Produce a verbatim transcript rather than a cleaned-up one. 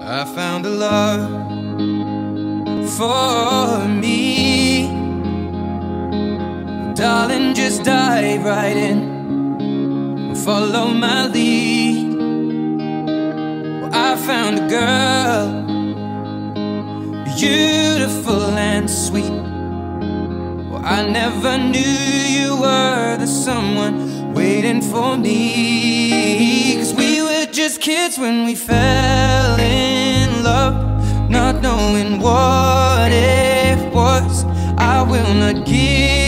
I found a love for me. Darling, just dive right in, follow my lead. Well, I found a girl, beautiful and sweet. Well, I never knew you were the someone waiting for me. 'Cause we were just kids when we fell in love, not knowing what it was. I will not give